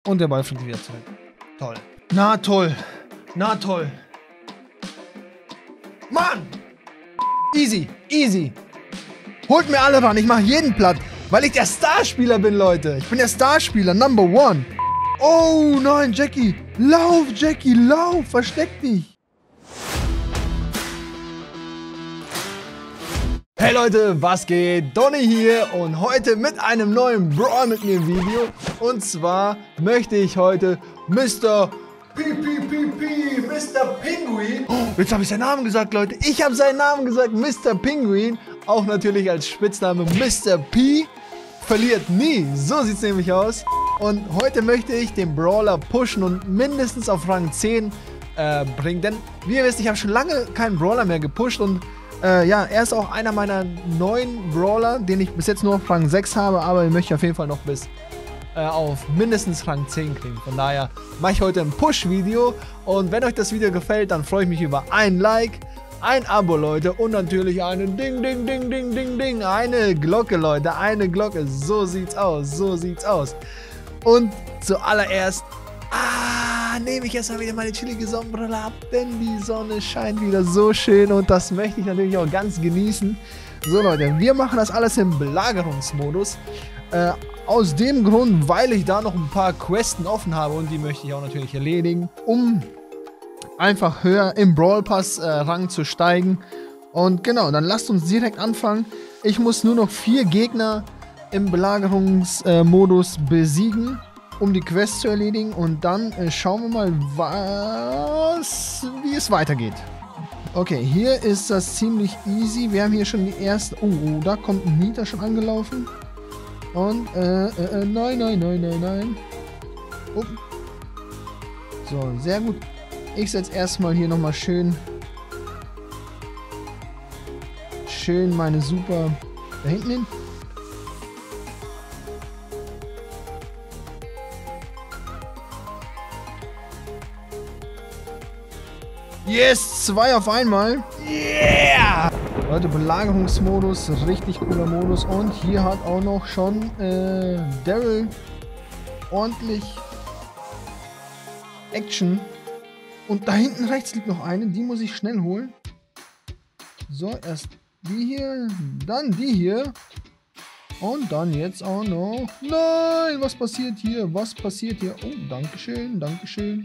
Und der Ball fliegt wieder zurück. Toll. Na toll. Na toll. Mann! Easy, easy. Holt mir alle ran, ich mache jeden platt. Weil ich der Starspieler bin, Leute. Ich bin der Starspieler, Number One. Oh nein, Jackie. Lauf, Jackie, lauf. Versteck dich. Hey Leute, was geht? Donny hier und heute mit einem neuen Brawl mit mir Video. Und zwar möchte ich heute Mr. Mr. Pinguin. Oh, jetzt habe ich seinen Namen gesagt, Leute. Ich habe seinen Namen gesagt, Mr. Pinguin. Auch natürlich als Spitzname Mr. P. Verliert nie. So sieht es nämlich aus. Und heute möchte ich den Brawler pushen und mindestens auf Rang 10 bringen. Denn wie ihr wisst, ich habe schon lange keinen Brawler mehr gepusht und ja, er ist auch einer meiner neuen Brawler, den ich bis jetzt nur auf Rang 6 habe, aber ich möchte auf jeden Fall noch bis auf mindestens Rang 10 kriegen. Von daher mache ich heute ein Push-Video und wenn euch das Video gefällt, dann freue ich mich über ein Like, ein Abo, Leute, und natürlich eine Ding, eine Glocke, Leute, eine Glocke. So sieht's aus, so sieht's aus. Und zuallererst nehme ich erstmal wieder meine chillige Sonnenbrille ab, denn die Sonne scheint wieder so schön und das möchte ich natürlich auch ganz genießen. So Leute, wir machen das alles im Belagerungsmodus. Aus dem Grund, weil ich da noch ein paar Questen offen habe und die möchte ich auch natürlich erledigen, um einfach höher im Brawl Pass Rang zu steigen. Und genau, dann lasst uns direkt anfangen. Ich muss nur noch 4 Gegner im Belagerungsmodus besiegen, um die Quest zu erledigen, und dann schauen wir mal, wie es weitergeht. Okay, hier ist das ziemlich easy. Wir haben hier schon die erste... Oh, da kommt ein Nita schon angelaufen. Und, nein. Oh. So, sehr gut. Ich setze erstmal hier nochmal schön meine Super da hinten hin. Yes, 2 auf einmal. Yeah! Leute, Belagerungsmodus, richtig cooler Modus. Und hier hat auch noch schon Daryl ordentlich Action. Und da hinten rechts liegt noch eine, die muss ich schnell holen. So, erst die hier, dann die hier. Und dann jetzt auch noch... Nein, was passiert hier? Was passiert hier? Oh, dankeschön, dankeschön.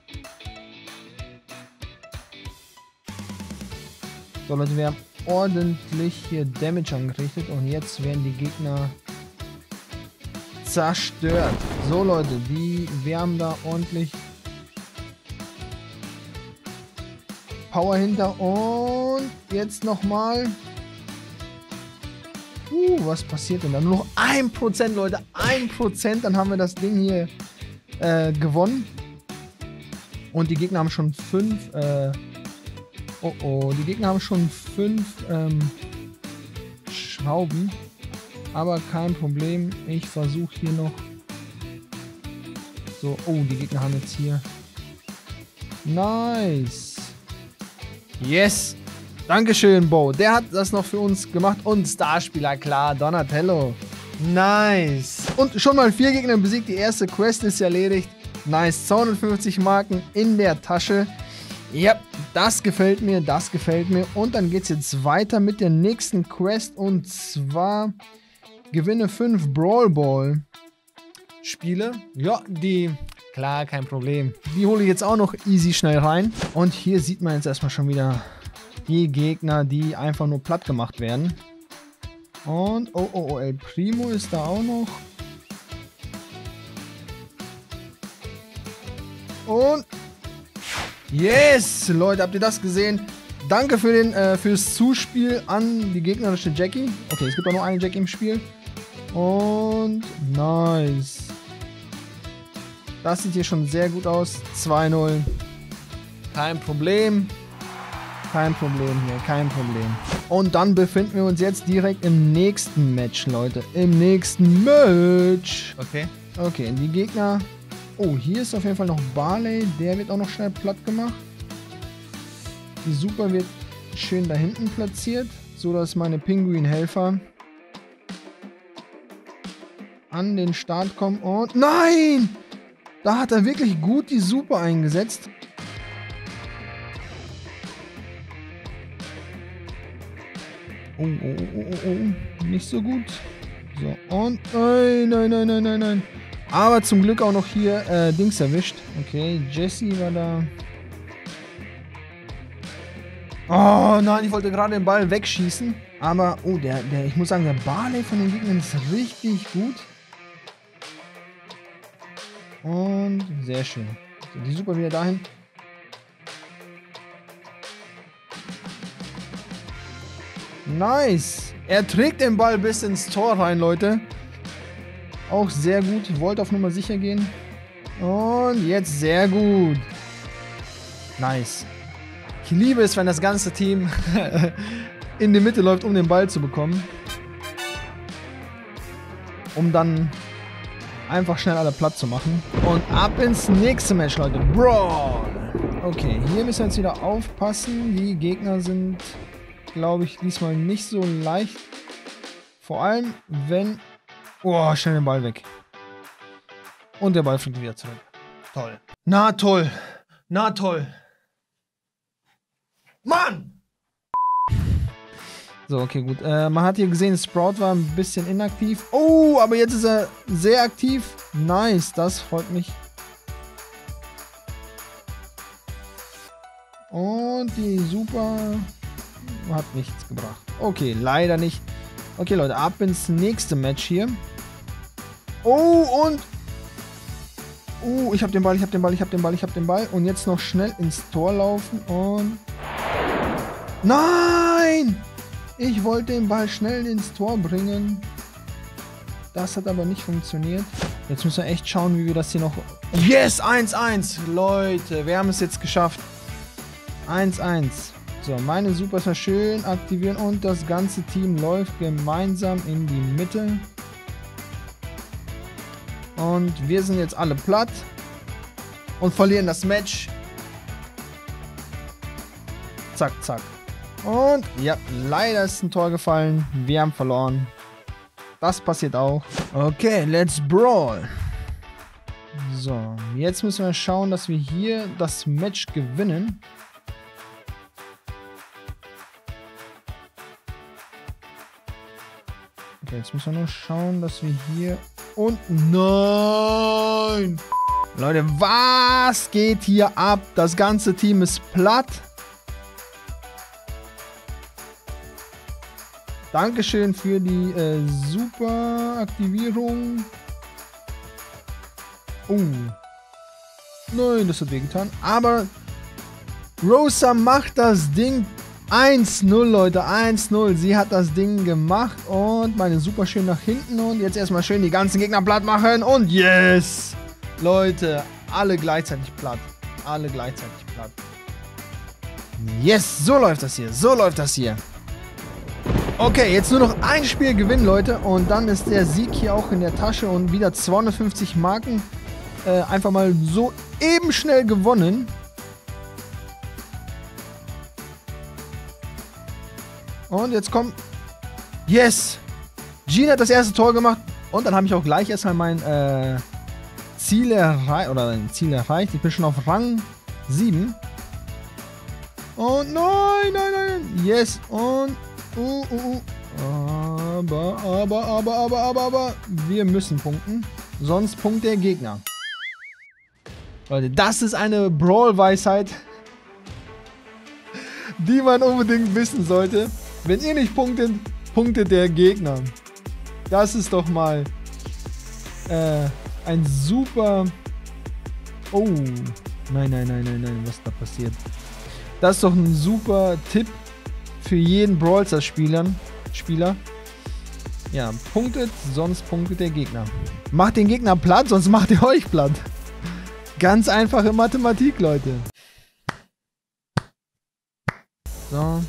So Leute, wir haben ordentlich hier Damage angerichtet und jetzt werden die Gegner zerstört. So Leute, wir haben da ordentlich Power hinter und jetzt nochmal. Was passiert denn da? Nur noch 1%, Leute, 1%, dann haben wir das Ding hier gewonnen. Und die Gegner haben schon 5 die Gegner haben schon 5 Schrauben. Aber kein Problem. Ich versuche hier noch. So, die Gegner haben jetzt hier. Nice. Yes. Dankeschön, Bo. Der hat das noch für uns gemacht. Und Starspieler, klar. Donatello. Nice. Und schon mal 4 Gegner besiegt. Die erste Quest ist erledigt. Nice. 250 Marken in der Tasche. Ja, das gefällt mir, das gefällt mir. Und dann geht es jetzt weiter mit der nächsten Quest. Und zwar gewinne 5 Brawl Ball Spiele. Ja, klar, kein Problem. Die hole ich jetzt auch noch easy schnell rein. Und hier sieht man jetzt erstmal schon wieder die Gegner, die einfach nur platt gemacht werden. Und, El Primo ist da auch noch. Und... Yes, Leute, habt ihr das gesehen? Danke fürs Zuspiel an die gegnerische Jackie. Okay, es gibt auch noch eine Jackie im Spiel. Und nice. Das sieht hier schon sehr gut aus. 2-0. Kein Problem. Kein Problem hier, kein Problem. Und dann befinden wir uns jetzt direkt im nächsten Match, Leute. Im nächsten Match. Okay. Okay, die Gegner... Oh, hier ist auf jeden Fall noch Barley. Der wird auch noch schnell platt gemacht. Die Super wird schön da hinten platziert, so dass meine Pinguin-Helfer an den Start kommen. Und nein! Da hat er wirklich gut die Super eingesetzt. Oh, oh, oh, oh, oh. Nicht so gut. So, und... Nein, nein, nein, nein, nein, nein. Aber zum Glück auch noch hier Dings erwischt. Okay, Jesse war da. Oh nein, ich wollte gerade den Ball wegschießen. Aber, oh, ich muss sagen, der Barley von den Gegnern ist richtig gut. Und sehr schön. So, die Super wieder dahin. Nice. Er trägt den Ball bis ins Tor rein, Leute. Auch sehr gut. Wollte auf Nummer sicher gehen. Und jetzt sehr gut. Nice. Ich liebe es, wenn das ganze Team in die Mitte läuft, um den Ball zu bekommen. Um dann einfach schnell alle platt zu machen. Und ab ins nächste Match, Leute. Brawl. Okay, hier müssen wir jetzt wieder aufpassen. Die Gegner sind, glaube ich, diesmal nicht so leicht. Vor allem, wenn... Oh, schnell den Ball weg. Und der Ball fliegt wieder zurück. Toll. Na toll. Na toll. Mann! So, okay, gut. Man hat hier gesehen, Sprout war ein bisschen inaktiv. Oh, aber jetzt ist er sehr aktiv. Nice, das freut mich. Und die Super hat nichts gebracht. Okay, leider nicht. Okay, Leute, ab ins nächste Match hier. Oh, und... ich hab den Ball, ich hab den Ball, ich hab den Ball, ich hab den Ball. Und jetzt noch schnell ins Tor laufen und... Nein! Ich wollte den Ball schnell ins Tor bringen. Das hat aber nicht funktioniert. Jetzt müssen wir echt schauen, wie wir das hier noch... Yes! 1-1! Leute, wir haben es jetzt geschafft. 1-1. So, meine Super ist schön aktivieren und das ganze Team läuft gemeinsam in die Mitte. Und wir sind jetzt alle platt. Und verlieren das Match. Zack, zack. Und ja, leider ist ein Tor gefallen. Wir haben verloren. Das passiert auch. Okay, let's brawl. So, jetzt müssen wir schauen, dass wir hier das Match gewinnen. Okay, jetzt müssen wir nur schauen, dass wir hier... Und nein! Leute, was geht hier ab? Das ganze Team ist platt. Dankeschön für die super Aktivierung. Oh. Nein, das hat wehgetan. Aber Rosa macht das Ding 1-0, Leute. 1-0. Sie hat das Ding gemacht. Und meine Super schön nach hinten. Und jetzt erstmal schön die ganzen Gegner platt machen. Und yes! Leute, alle gleichzeitig platt. Alle gleichzeitig platt. Yes, so läuft das hier. So läuft das hier. Okay, jetzt nur noch ein Spiel gewinnen, Leute. Und dann ist der Sieg hier auch in der Tasche. Und wieder 250 Marken. Einfach mal so eben schnell gewonnen. Und jetzt kommt... Yes! Jean hat das erste Tor gemacht. Und dann habe ich auch gleich erstmal mein Ziel erreicht. Ich bin schon auf Rang 7. Und nein, nein, nein. Yes. Und... Aber, wir müssen punkten. Sonst punktet der Gegner. Leute, das ist eine Brawl-Weisheit, die man unbedingt wissen sollte. Wenn ihr nicht punktet, punktet der Gegner. Das ist doch mal ein super... Oh, nein, was da passiert. Das ist doch ein super Tipp für jeden Brawl Stars Spieler. Ja, punktet, sonst punktet der Gegner. Macht den Gegner platt, sonst macht er euch platt. Ganz einfache Mathematik, Leute. So.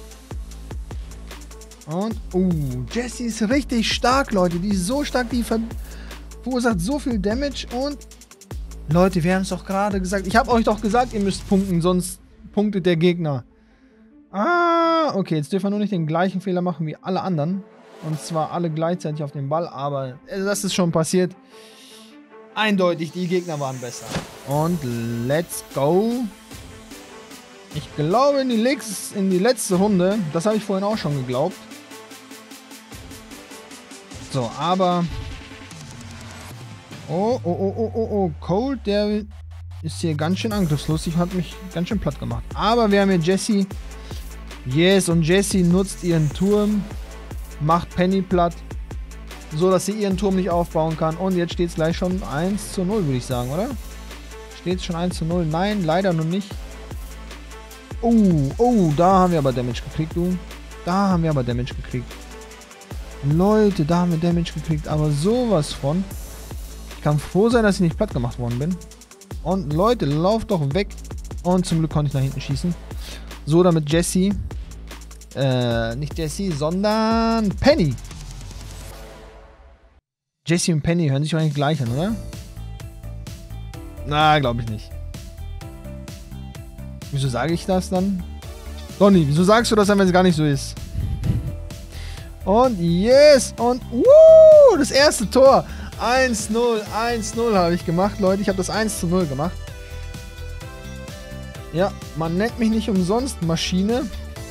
Und, Jessie ist richtig stark, Leute. Die ist so stark, die verursacht so viel Damage. Und, Leute, wir haben es doch gerade gesagt. Ich habe euch doch gesagt, ihr müsst punkten, sonst punktet der Gegner. Ah, okay, jetzt dürfen wir nur nicht den gleichen Fehler machen wie alle anderen. Und zwar alle gleichzeitig auf den Ball, aber das ist schon passiert. Eindeutig, die Gegner waren besser. Und let's go. Ich glaube in die letzte Runde. Das habe ich vorhin auch schon geglaubt. So, aber... Oh. Cold, der ist hier ganz schön angriffslustig. Hat mich ganz schön platt gemacht. Aber wir haben hier Jessie. Yes, und Jessie nutzt ihren Turm. Macht Penny platt. So, dass sie ihren Turm nicht aufbauen kann. Und jetzt steht es gleich schon 1:0, würde ich sagen, oder? Steht es schon 1:0? Nein, leider noch nicht. Oh, da haben wir aber Damage gekriegt, du. Da haben wir aber Damage gekriegt. Leute, da haben wir Damage gekriegt. Aber sowas von. Ich kann froh sein, dass ich nicht platt gemacht worden bin. Und Leute, lauft doch weg. Und zum Glück konnte ich nach hinten schießen. So, damit Jessie. Nicht Jessie, sondern Penny. Jessie und Penny hören sich eigentlich gleich an, oder? Na, glaube ich nicht. Wieso sage ich das dann? Donny, wieso sagst du das dann, wenn es gar nicht so ist? Und yes! Und das erste Tor. 1:0 habe ich gemacht, Leute. Ich habe das 1:0 gemacht. Ja, man nennt mich nicht umsonst Maschine.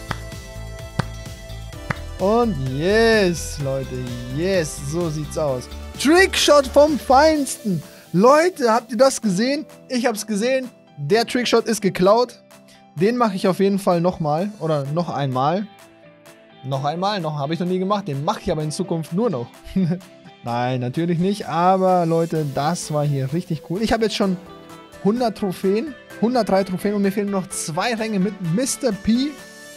Und yes, Leute, yes, so sieht's aus. Trickshot vom Feinsten. Leute, habt ihr das gesehen? Ich hab's gesehen. Der Trickshot ist geklaut. Den mache ich auf jeden Fall nochmal. Oder noch einmal. Noch habe ich noch nie gemacht. Den mache ich aber in Zukunft nur noch. Nein, natürlich nicht. Aber Leute, das war hier richtig cool. Ich habe jetzt schon 100 Trophäen. 103 Trophäen und mir fehlen noch 2 Ränge mit Mr. P.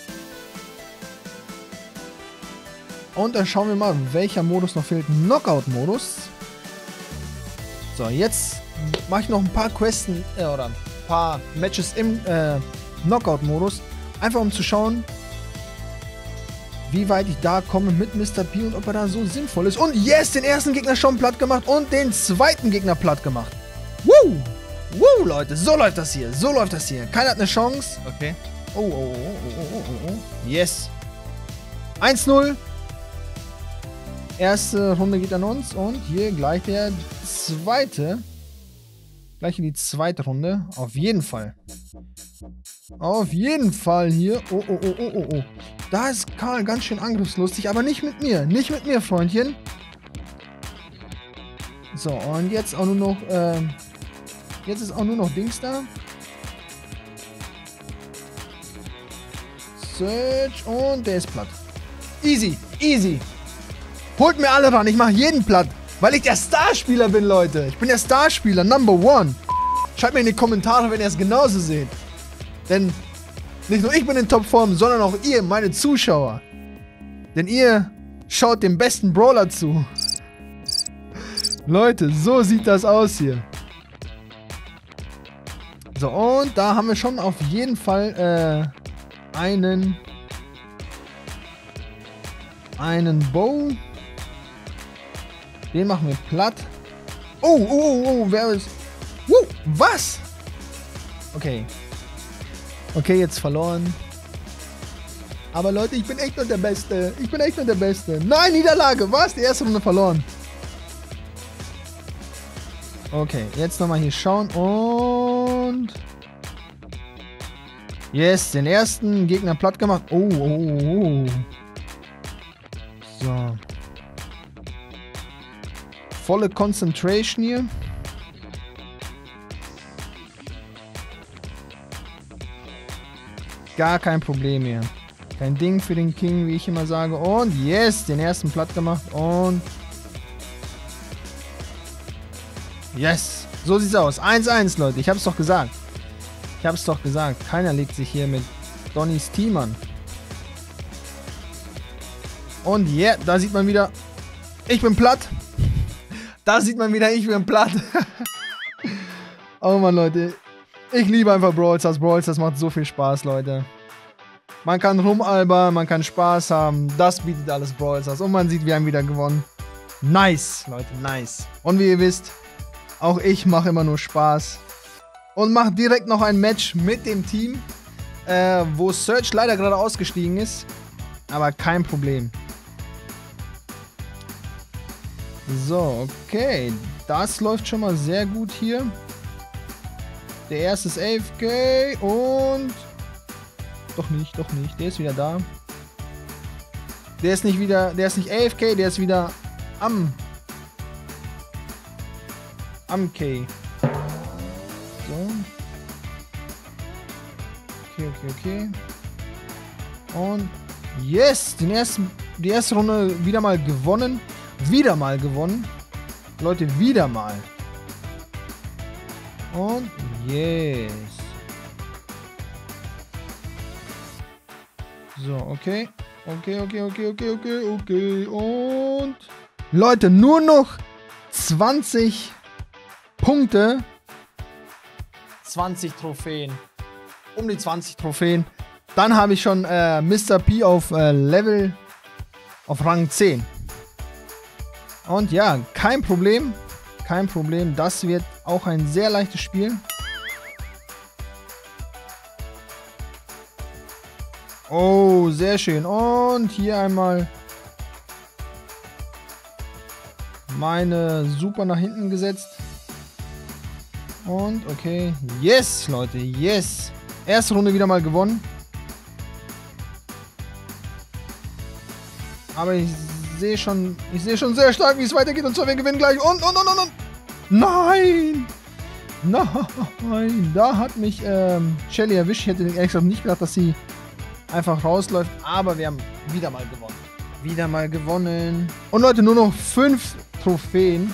Und dann schauen wir mal, welcher Modus noch fehlt. Knockout-Modus. So, jetzt mache ich noch ein paar Questen oder ein paar Matches im Knockout-Modus. Einfach um zu schauen, wie weit ich da komme mit Mr. P und ob er da so sinnvoll ist. Und yes, den ersten Gegner schon platt gemacht und den zweiten Gegner platt gemacht. Woo! Woo, Leute, so läuft das hier. So läuft das hier. Keiner hat eine Chance. Okay. Oh. Yes. 1:0. Erste Runde geht an uns und hier gleich die zweite Runde. Auf jeden Fall. Auf jeden Fall hier. Oh. Da ist Karl ganz schön angriffslustig, aber nicht mit mir. Nicht mit mir, Freundchen. So, und jetzt auch nur noch, jetzt ist auch nur noch Dings da. Search und der ist platt. Easy. Holt mir alle ran, ich mache jeden platt. Weil ich der Starspieler bin, Leute. Ich bin der Starspieler, Number 1. Schreibt mir in die Kommentare, wenn ihr es genauso seht. Denn nicht nur ich bin in Topform, sondern auch ihr, meine Zuschauer. Denn ihr schaut dem besten Brawler zu. Leute, so sieht das aus hier. So, und da haben wir schon auf jeden Fall einen Bow. Den machen wir platt. Oh, wer ist... was? Okay, jetzt verloren. Aber Leute, ich bin echt nur der Beste. Nein, Niederlage. Was? Die erste Runde verloren. Okay, jetzt nochmal hier schauen und... Yes, den ersten Gegner platt gemacht. Oh. So. Volle Concentration hier. Gar kein Problem hier. Kein Ding für den King, wie ich immer sage. Und yes, den ersten platt gemacht. Und yes, so sieht's aus. 1:1, Leute. Ich hab's doch gesagt. Keiner legt sich hier mit Donnys Team an. Und yeah, da sieht man wieder, ich bin platt. Oh Mann, Leute. Ich liebe einfach Brawl Stars. Brawl Stars macht so viel Spaß, Leute. Man kann rumalbern, man kann Spaß haben. Das bietet alles Brawl Stars. Und man sieht, wir haben wieder gewonnen. Nice, Leute, nice. Und wie ihr wisst, auch ich mache immer nur Spaß. Und mache direkt noch ein Match mit dem Team, wo Search leider gerade ausgestiegen ist. Aber kein Problem. So, okay. Das läuft schon mal sehr gut hier. Der erste ist AFK und... Doch nicht. Der ist wieder da. Der ist nicht AFK, der ist wieder am K. So. Okay. Und yes! Die erste Runde wieder mal gewonnen. Leute, wieder mal. Und yes. So, okay. Und Leute, nur noch 20 Punkte. 20 Trophäen. Um die 20 Trophäen. Dann habe ich schon Mr. P auf auf Rang 10. Und ja, kein Problem. Das wird auch ein sehr leichtes Spiel. Oh, sehr schön. Und hier einmal meine Super nach hinten gesetzt. Und okay. Yes, Leute. Yes. Erste Runde wieder mal gewonnen. Aber ich sehe schon sehr stark, wie es weitergeht. Und zwar, wir gewinnen gleich. Und. Nein! Nein! Da hat mich Shelly erwischt. Ich hätte ehrlich gesagt nicht gedacht, dass sie einfach rausläuft. Aber wir haben wieder mal gewonnen. Und Leute, nur noch 5 Trophäen.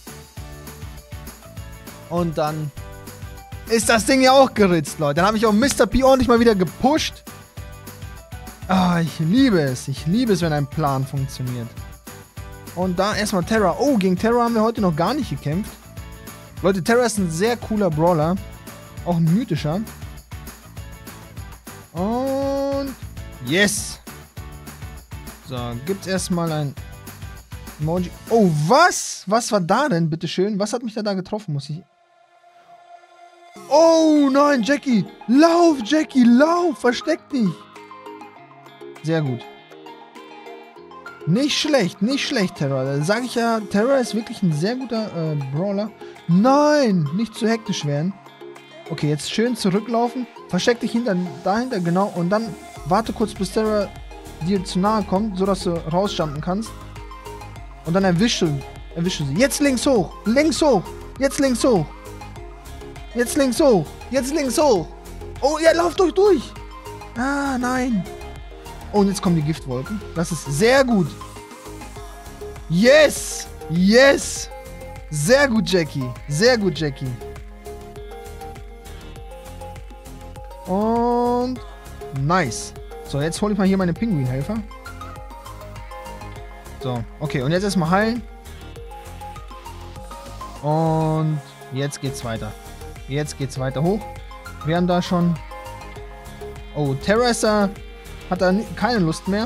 Und dann ist das Ding ja auch geritzt, Leute. Dann habe ich auch Mr. P ordentlich mal wieder gepusht. Ah, ich liebe es. Wenn ein Plan funktioniert. Und da erstmal Terra. Oh, gegen Terra haben wir heute noch gar nicht gekämpft. Leute, Terra ist ein sehr cooler Brawler. Auch ein mythischer. Und yes. So, gibt's erstmal ein Emoji. Oh, was? Was war da denn, bitteschön? Was hat mich da getroffen? Muss ich... Oh, nein, Jackie. Lauf, Jackie, lauf. Versteck dich. Sehr gut. Nicht schlecht, Terra. Da sage ich ja, Terra ist wirklich ein sehr guter Brawler. Nein, nicht zu hektisch werden. Okay, jetzt schön zurücklaufen. Versteck dich dahinter, genau. Und dann warte kurz, bis Terra dir zu nahe kommt, sodass du rausjumpen kannst. Und dann erwischst du sie. Jetzt links hoch. Jetzt links hoch. Oh, ja, lauf durch. Ah, nein. Oh, und jetzt kommen die Giftwolken. Das ist sehr gut. Yes. Sehr gut, Jackie. Und nice. So, jetzt hole ich mal hier meine Pinguinhelfer. So, okay. Und jetzt erstmal heilen. Und jetzt geht's weiter. Hoch. Wir haben da schon... Oh, Terra ist da... Hat da keine Lust mehr.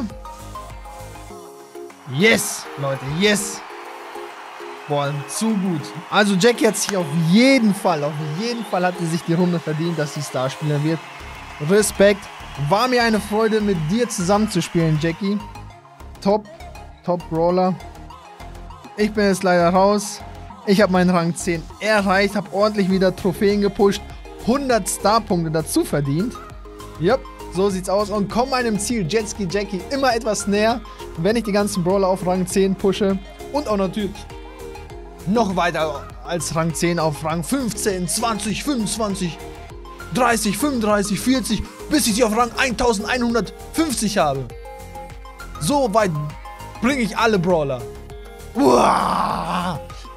Yes, Leute, yes. Boah, zu gut. Also Jackie hat sich auf jeden Fall hat sie sich die Runde verdient, dass sie Starspieler wird. Respekt. War mir eine Freude, mit dir zusammen zu spielen, Jackie. Top Brawler. Ich bin jetzt leider raus. Ich habe meinen Rang 10 erreicht, habe ordentlich wieder Trophäen gepusht. 100 Starpunkte dazu verdient. Yep. So sieht's aus und komm meinem Ziel Jetski Jackie immer etwas näher, wenn ich die ganzen Brawler auf Rang 10 pushe und auch natürlich noch weiter als Rang 10 auf Rang 15, 20, 25, 30, 35, 40, bis ich sie auf Rang 1150 habe. So weit bringe ich alle Brawler. Uah!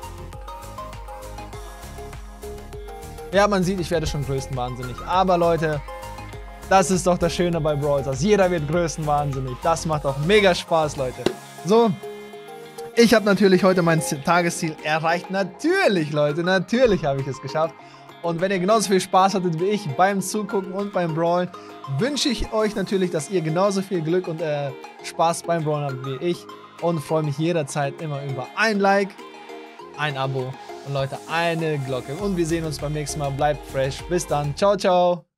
Ja, man sieht, ich werde schon größtenwahnsinnig. Aber Leute... Das ist doch das Schöne bei Brawl Stars. Jeder wird größtenwahnsinnig. Das macht auch mega Spaß, Leute. So, ich habe natürlich heute mein Tagesziel erreicht. Natürlich, Leute, natürlich habe ich es geschafft. Und wenn ihr genauso viel Spaß hattet wie ich beim Zugucken und beim Brawlen, wünsche ich euch natürlich, dass ihr genauso viel Glück und Spaß beim Brawlen habt wie ich. Und freue mich jederzeit immer über ein Like, ein Abo und Leute, eine Glocke. Und wir sehen uns beim nächsten Mal. Bleibt fresh. Bis dann. Ciao, ciao.